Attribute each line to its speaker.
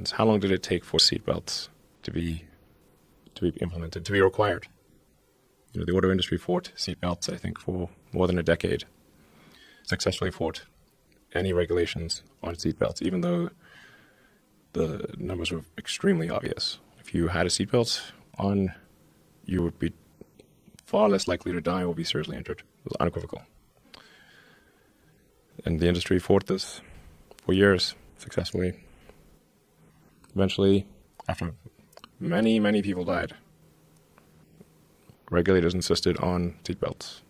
Speaker 1: How long did it take for seatbelts to be implemented, to be required? The auto industry fought seatbelts, I think, for more than a decade. Successfully fought any regulations on seatbelts, even though the numbers were extremely obvious. If you had a seatbelt on, you would be far less likely to die or be seriously injured. It was unequivocal. And the industry fought this for years, successfully. Eventually, after many, many people died, regulators insisted on seatbelts.